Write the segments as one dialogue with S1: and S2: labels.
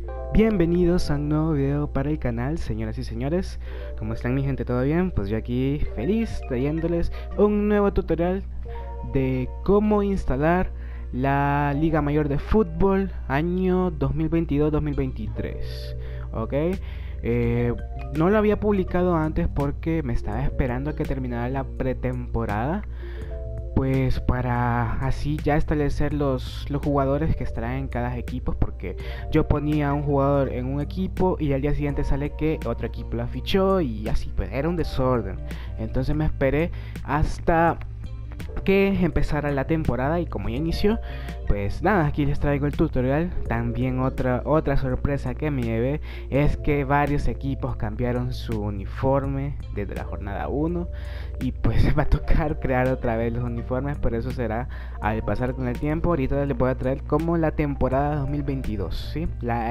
S1: Bienvenidos a un nuevo video para el canal, señoras y señores. ¿Cómo están mi gente? ¿Todo bien? Pues yo aquí feliz trayéndoles un nuevo tutorial de cómo instalar la Liga Mayor de Fútbol año 2022-2023. Ok, no lo había publicado antes porque me estaba esperando a que terminara la pretemporada, pues para así ya establecer los jugadores que estarán en cada equipo, porque yo ponía un jugador en un equipo y al día siguiente sale que otro equipo lo fichó y así, pues era un desorden. Entonces me esperé hasta que empezara la temporada y como ya inició, pues nada, aquí les traigo el tutorial. También otra sorpresa que me llevé es que varios equipos cambiaron su uniforme desde la jornada 1 y pues va a tocar crear otra vez los uniformes, pero eso será al pasar con el tiempo. Ahorita les voy a traer como la temporada 2022, ¿sí?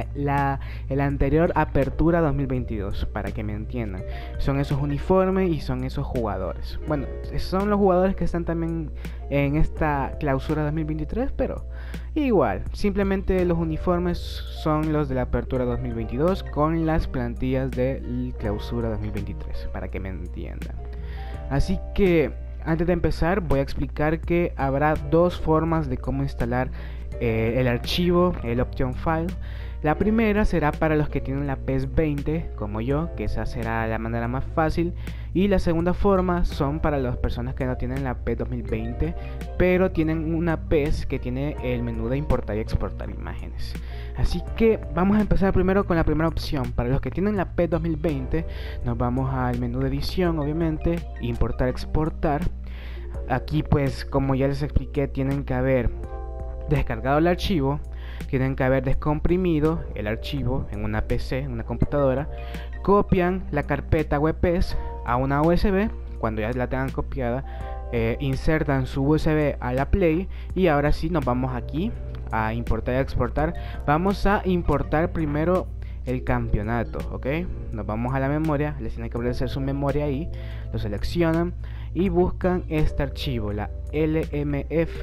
S1: El anterior apertura 2022, para que me entiendan. Son esos uniformes y son esos jugadores. Bueno, son los jugadores que están también en esta clausura 2023, pero igual, simplemente los uniformes son los de la apertura 2022 con las plantillas de clausura 2023, para que me entiendan. Así que antes de empezar voy a explicar que habrá dos formas de cómo instalar el archivo, el option file. La primera será para los que tienen la PES 20 como yo, que esa será la manera más fácil, y la segunda forma son para las personas que no tienen la PES 2020 pero tienen una PES que tiene el menú de importar y exportar imágenes. Así que vamos a empezar primero con la primera opción. Para los que tienen la PES 2020 nos vamos al menú de edición, obviamente, importar, exportar. Aquí pues como ya les expliqué, tienen que haber descargado el archivo, tienen que haber descomprimido el archivo en una PC, en una computadora, copian la carpeta WPS a una USB. Cuando ya la tengan copiada, insertan su USB a la Play y ahora sí nos vamos aquí a importar y exportar. Vamos a importar primero el campeonato, ok. Nos vamos a la memoria, les tiene que aparecer su memoria ahí, lo seleccionan y buscan este archivo, la LMF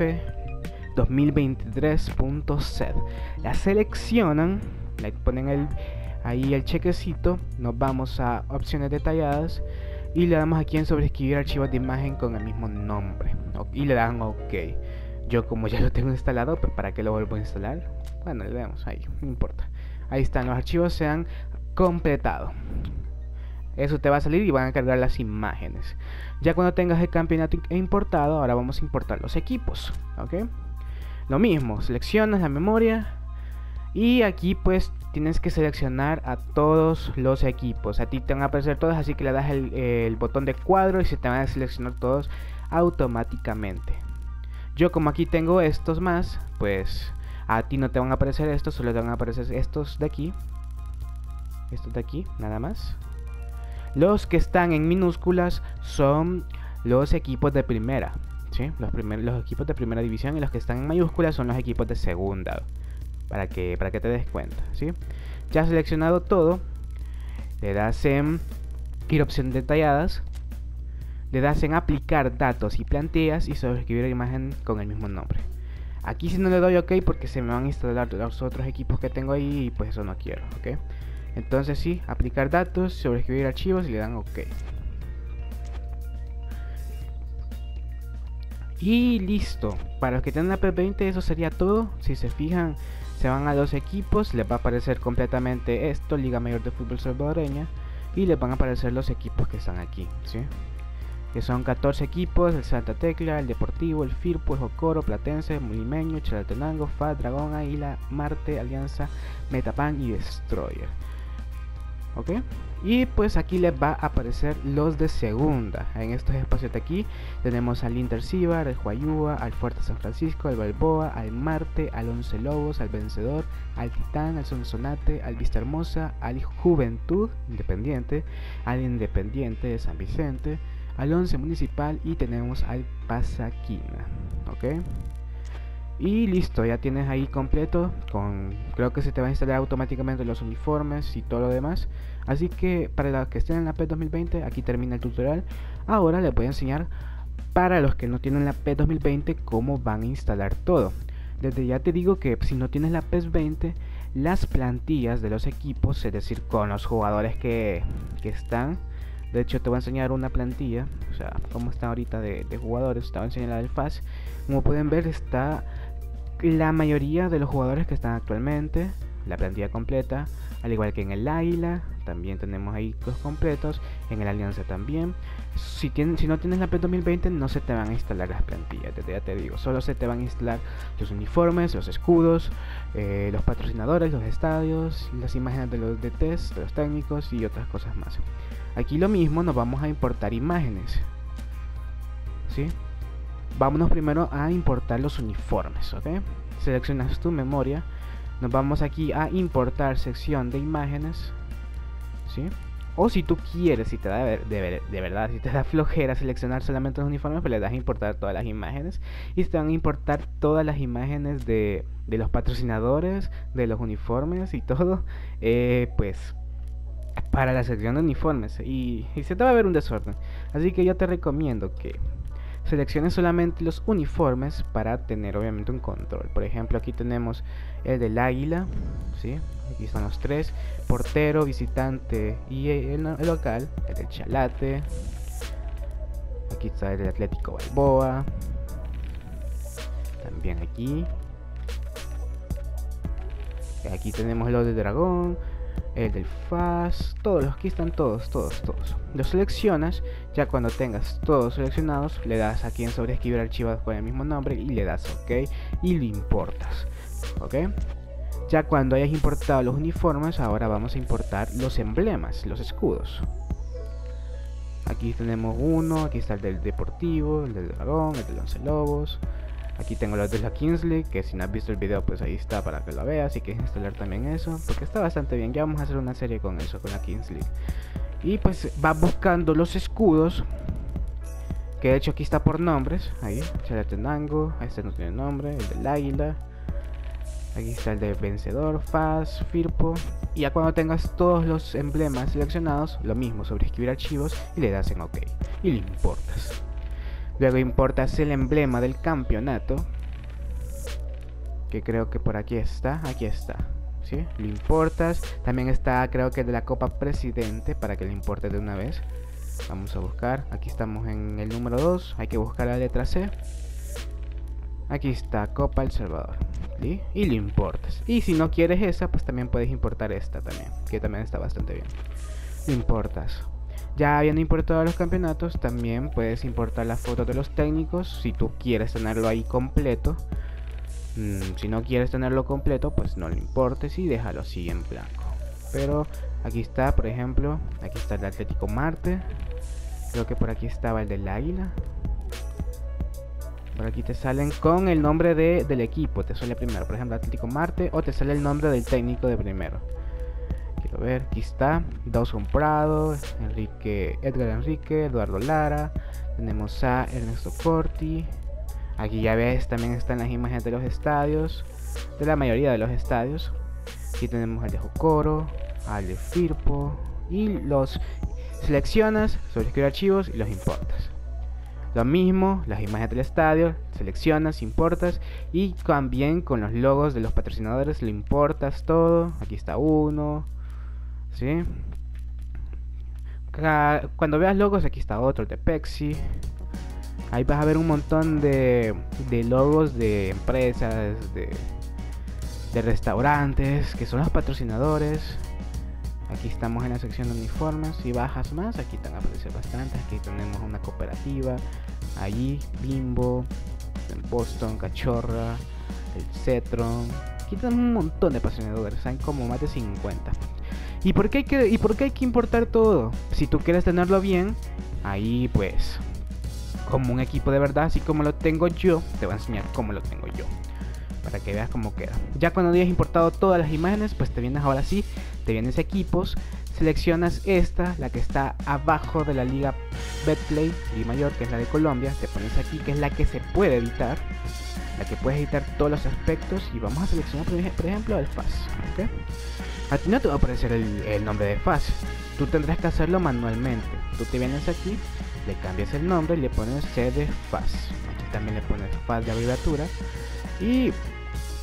S1: 2023.set. La seleccionan, le ponen ahí el chequecito, nos vamos a opciones detalladas y le damos aquí en sobreescribir archivos de imagen con el mismo nombre y le dan OK. Yo como ya lo tengo instalado, pues para qué lo vuelvo a instalar. Bueno, le damos ahí, no importa. Ahí están, los archivos se han completado. Eso te va a salir y van a cargar las imágenes. Ya cuando tengas el campeonato importado, ahora vamos a importar los equipos, ok. Lo mismo, seleccionas la memoria y aquí pues tienes que seleccionar a todos los equipos. A ti te van a aparecer todos, así que le das el botón de cuadro y se te van a seleccionar todos automáticamente. Yo como aquí tengo estos más, pues a ti no te van a aparecer estos, solo te van a aparecer estos de aquí, nada más. Los que están en minúsculas son los equipos de primera, ¿sí? Los equipos de primera división, y los que están en mayúsculas son los equipos de segunda, para que te des cuenta, ¿sí? Ya seleccionado todo, le das en ir a opciones detalladas, le das en aplicar datos y plantillas y sobreescribir la imagen con el mismo nombre. Aquí si no le doy OK porque se me van a instalar los otros equipos que tengo ahí y pues eso no quiero, ¿ok? Entonces sí, aplicar datos, sobreescribir archivos y le dan OK. Y listo. Para los que tienen la PES 20 eso sería todo. Si se fijan, se van a los equipos, les va a aparecer completamente esto, Liga Mayor de Fútbol Salvadoreña, y les van a aparecer los equipos que están aquí, ¿sí? Que son 14 equipos: el Santa Tecla, el Deportivo, el Firpo, el Jocoro, Platense, Mulimeño, Chalatenango, FAD, Dragón, Águila, Marte, Alianza, Metapan y Destroyer. Ok, y pues aquí les va a aparecer los de segunda. En estos espacios de aquí tenemos al Intercibar, al Huayúa, al Fuerte San Francisco, al Balboa, al Marte, al Once Lobos, al Vencedor, al Titán, al Sonsonate, al Vista Hermosa, al Juventud Independiente, al Independiente de San Vicente, al Once Municipal y tenemos al Pasaquina, ok. Y listo, ya tienes ahí completo. Creo que se te va a instalar automáticamente los uniformes y todo lo demás. Así que para los que estén en la PES 2020, aquí termina el tutorial. Ahora les voy a enseñar para los que no tienen la PES 2020 cómo van a instalar todo. Desde ya te digo que si no tienes la PES 20, las plantillas de los equipos, es decir, con los jugadores que están. De hecho, te voy a enseñar una plantilla, o sea, cómo está ahorita de jugadores. Te voy a enseñar la del FAS. Como pueden ver, está la mayoría de los jugadores que están actualmente, la plantilla completa, al igual que en el Águila. También tenemos ahí los completos, en el Alianza también. Si no tienes la PES 2020, no se te van a instalar las plantillas, ya te digo. Solo se te van a instalar los uniformes, los escudos, los patrocinadores, los estadios, las imágenes de los DTs, de los técnicos y otras cosas más. Aquí lo mismo, nos vamos a importar imágenes, ¿sí? Vámonos primero a importar los uniformes, ¿ok? Seleccionas tu memoria. Nos vamos aquí a importar sección de imágenes, ¿sí? O si tú quieres, si te da de verdad, si te da flojera seleccionar solamente los uniformes, pues le das a importar todas las imágenes. Y te van a importar todas las imágenes de los patrocinadores, de los uniformes y todo, pues para la sección de uniformes. Y se te va a ver un desorden. Así que yo te recomiendo que selecciones solamente los uniformes para tener obviamente un control. Por ejemplo, aquí tenemos el del Águila, ¿sí? Aquí están los tres: portero, visitante y el local. El del Chalate. Aquí está el del Atlético Balboa. También aquí tenemos los de Dragón, el del FAS, todos, aquí están todos. Los seleccionas. Ya cuando tengas todos seleccionados, le das aquí en sobreescribir archivos con el mismo nombre y le das OK y lo importas, ¿ok? Ya cuando hayas importado los uniformes, ahora vamos a importar los emblemas, los escudos. Aquí tenemos uno, aquí está el del Deportivo, el del Dragón, el del Once Lobos. Aquí tengo los de la Kings League, que si no has visto el video, pues ahí está para que lo veas. Y quieres instalar también eso, porque está bastante bien. Ya vamos a hacer una serie con eso, con la Kings League. Y pues va buscando los escudos, que de hecho aquí está por nombres. Ahí, Chalatenango, este no tiene nombre, el del Águila. Aquí está el de Vencedor, FAS, Firpo. Y ya cuando tengas todos los emblemas seleccionados, lo mismo, sobreescribir archivos y le das en OK. Y lo importas. Luego importas el emblema del campeonato, que creo que por aquí está, ¿sí? Lo importas. También está, creo que de la Copa Presidente, para que lo importes de una vez. Vamos a buscar, aquí estamos en el número 2, hay que buscar la letra C. Aquí está Copa El Salvador, ¿sí? Y lo importas. Y si no quieres esa, pues también puedes importar esta también, que también está bastante bien. Lo importas. Ya habiendo importado los campeonatos, también puedes importar las fotos de los técnicos si tú quieres tenerlo ahí completo. Si no quieres tenerlo completo, pues no lo importes y déjalo así en blanco. Pero aquí está, por ejemplo, aquí está el Atlético Marte. Creo que por aquí estaba el del Águila. Por aquí te salen con el nombre del equipo. Te sale primero, por ejemplo, Atlético Marte, o te sale el nombre del técnico de primero. Quiero ver, aquí está Dawson Prado, Edgar Enrique, Eduardo Lara. Tenemos a Ernesto Corti. Aquí ya ves, también están las imágenes de los estadios, de la mayoría de los estadios. Aquí tenemos al de Jocoro, al de Firpo. Y los seleccionas, sobreescribir archivos y los importas. Lo mismo, las imágenes del estadio, seleccionas, importas. Y también con los logos de los patrocinadores lo importas todo. Aquí está uno, ¿sí? Cuando veas logos, aquí está otro, el de Pepsi. Ahí vas a ver un montón de logos de empresas, de restaurantes, que son los patrocinadores. Aquí estamos en la sección de uniformes. Si bajas más, aquí te van a aparecer bastantes. Aquí tenemos una cooperativa, allí Bimbo, el Boston, Cachorra, el Cetron. Aquí tenemos un montón de patrocinadores, hay como más de 50. ¿Y por qué hay que importar todo? Si tú quieres tenerlo bien, ahí pues, como un equipo de verdad, así como lo tengo yo, te voy a enseñar cómo lo tengo yo, para que veas cómo queda. Ya cuando hayas importado todas las imágenes, pues te vienes ahora sí, te vienes equipos, seleccionas esta, la que está abajo de la liga Betplay, Liga Mayor, que es la de Colombia. Te pones aquí, que es la que se puede editar, la que puedes editar todos los aspectos. Y vamos a seleccionar, por ejemplo, el FAS, ¿okay? A ti no te va a aparecer el nombre de FAS, tú tendrás que hacerlo manualmente. Tú te vienes aquí, le cambias el nombre y le pones C de FAS. Aquí también le pones FAS de abreviatura. Y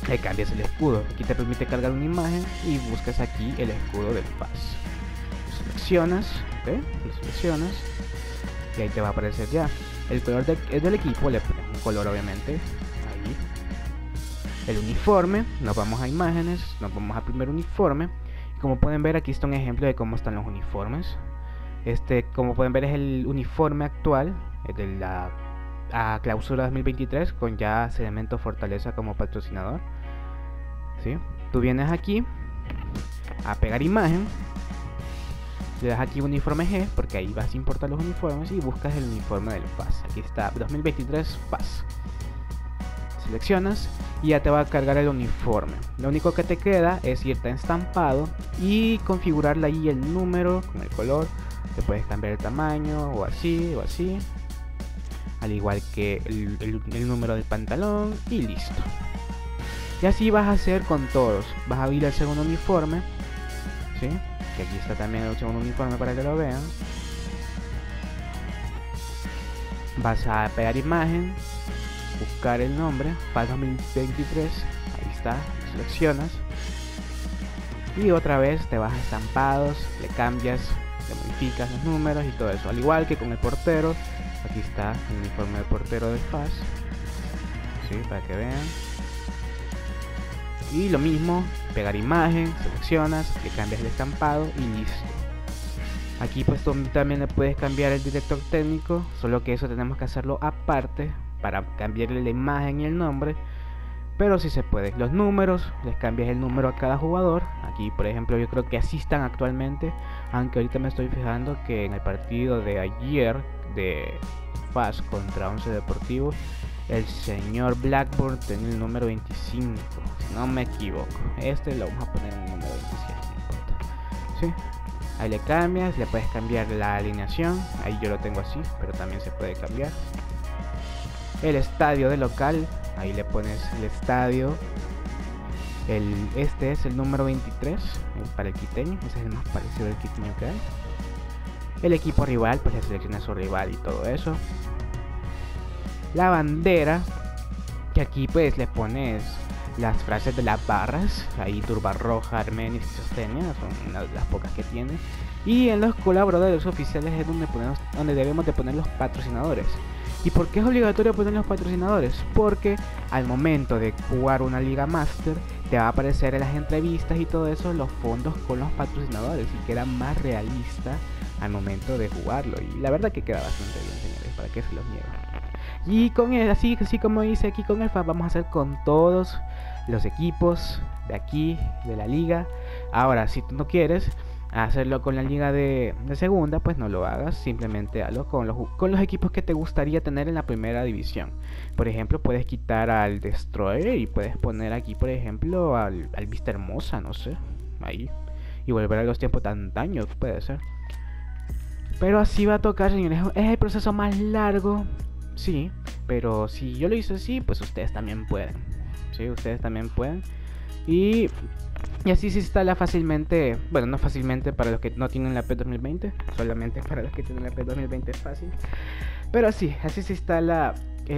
S1: le cambias el escudo. Aquí te permite cargar una imagen y buscas aquí el escudo del FAS. Lo seleccionas, ¿ok? Lo seleccionas y ahí te va a aparecer ya. El color del equipo, le pones un color obviamente. Ahí. El uniforme, nos vamos a imágenes, nos vamos a primer uniforme. Y como pueden ver, aquí está un ejemplo de cómo están los uniformes. Como pueden ver, es el uniforme actual de la clausura 2023 con ya Cemento Fortaleza como patrocinador. ¿Sí? Tú vienes aquí a pegar imagen, le das aquí uniforme G porque ahí vas a importar los uniformes y buscas el uniforme del FAS. Aquí está 2023 FAS. Seleccionas y ya te va a cargar el uniforme. Lo único que te queda es irte a estampado y configurarle ahí el número con el color. Te puedes cambiar el tamaño o así o así, al igual que el número del pantalón y listo. Y así vas a hacer con todos. Vas a abrir el segundo uniforme, ¿sí? Que aquí está también el segundo uniforme para que lo vean. Vas a pegar imagen, buscar el nombre, FAS 2023, ahí está, seleccionas. Y otra vez te vas a estampados, le cambias, le modificas los números y todo eso. Al igual que con el portero, aquí está el uniforme de portero del FAS, ¿sí? Para que vean. Y lo mismo, pegar imagen, seleccionas, le cambias el estampado y listo. Aquí pues también le puedes cambiar el director técnico, solo que eso tenemos que hacerlo aparte para cambiarle la imagen y el nombre. Pero sí se puede. Los números, les cambias el número a cada jugador. Aquí por ejemplo yo creo que así están actualmente, aunque ahorita me estoy fijando que en el partido de ayer de FAS contra Once Deportivo, el señor Blackburn tenía el número 25, si no me equivoco. Lo vamos a poner en el número 27, no importa. ¿Sí? Ahí le cambias, le puedes cambiar la alineación. Ahí yo lo tengo así, pero también se puede cambiar. El estadio de local, ahí le pones el estadio. Este es el número 23 para el quiteño, ese es el más parecido al quiteño que hay. El equipo rival, pues le selecciona su rival y todo eso. La bandera, que aquí pues le pones las frases de las barras, ahí Turba Roja, Armenia y Sostenia, son una de las pocas que tiene. Y en los colaboradores oficiales es donde debemos de poner los patrocinadores. ¿Y por qué es obligatorio poner los patrocinadores? Porque al momento de jugar una Liga Master te va a aparecer en las entrevistas y todo eso los fondos con los patrocinadores y queda más realista al momento de jugarlo. Y la verdad que queda bastante bien, señores, para que se los niego. Y con él, así como dice aquí con el FAS, vamos a hacer con todos los equipos de aquí, de la liga. Ahora, si tú no quieres hacerlo con la liga de segunda, pues no lo hagas, simplemente hazlo con los equipos que te gustaría tener en la primera división. Por ejemplo, puedes quitar al Destroyer y puedes poner aquí, por ejemplo, al Vista Hermosa, no sé, ahí, y volver a los tiempos de antaño, puede ser. Pero así va a tocar, señores, es el proceso más largo. Sí, pero si yo lo hice así, pues ustedes también pueden. Sí, ustedes también pueden. Y así se instala fácilmente. Bueno, no fácilmente para los que no tienen la PES 2020. Solamente para los que tienen la PES 2020 es fácil. Pero sí, así se instala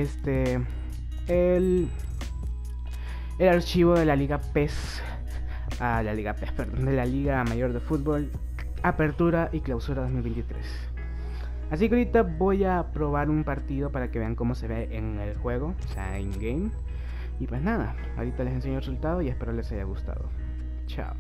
S1: el archivo de la Liga PES. La Liga PES, perdón, de la Liga Mayor de Fútbol, Apertura y Clausura 2023. Así que ahorita voy a probar un partido para que vean cómo se ve en el juego, o sea, in game. Y pues nada, ahorita les enseño el resultado y espero les haya gustado. Chao.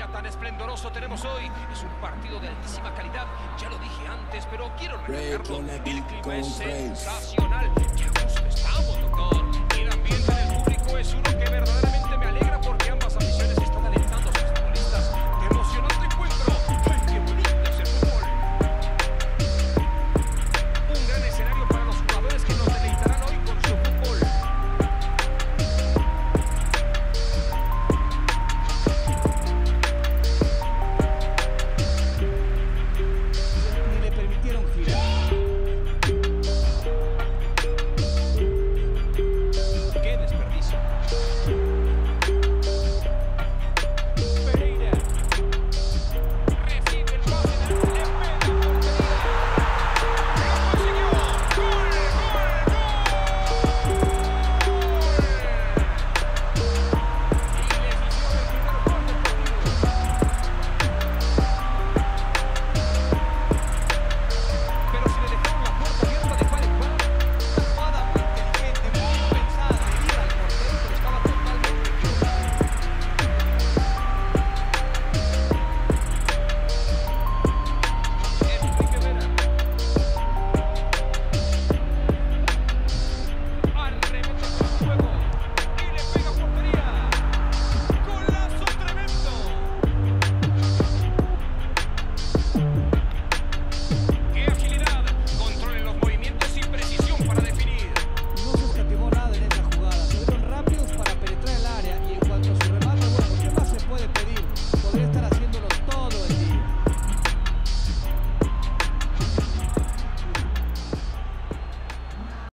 S2: día tan esplendoroso tenemos hoy. Es un partido de altísima calidad, ya lo dije antes, pero quiero recalcarlo. El clima es sensacional. ¡Qué gusto estamos, doctor! Y el ambiente del público es uno que verdaderamente